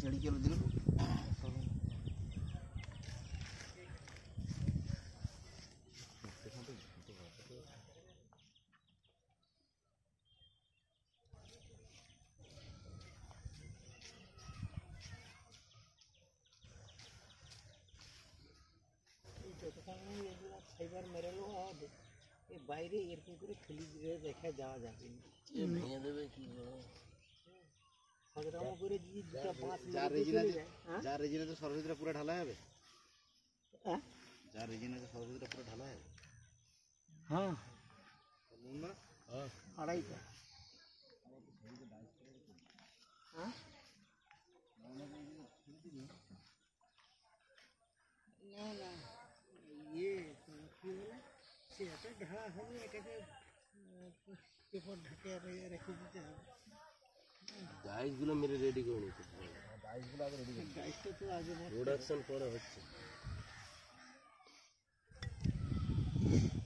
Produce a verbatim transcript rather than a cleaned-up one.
चढ़ी चलो दिल ফাইবার মেরানো হবে এই বাইরে এরকম করে খুলি দিয়ে রেখে যাওয়া যাবে না এ ভেঙে দেবে কি খদরামো করে যদি দুটো পাঁচ যার রেজিনা যার রেজিনাতে সরস্বতীটা পুরো ঢালা হবে হ্যাঁ যার রেজিনাতে সরস্বতীটা পুরো ঢালা হবে হ্যাঁ না হ্যাঁ আড়াইটা হ্যাঁ না না ইয়ে কি বলে সেটা ঢালা হবে এটাকে পেপার ঢাকে রেখে দিতে হবে ডাইসগুলো মেরে রেডি করে নিতে হবে ডাইসগুলো আগে রেডি করতে ডাইসটা তো আগে প্রোডাকশন পরে হচ্ছে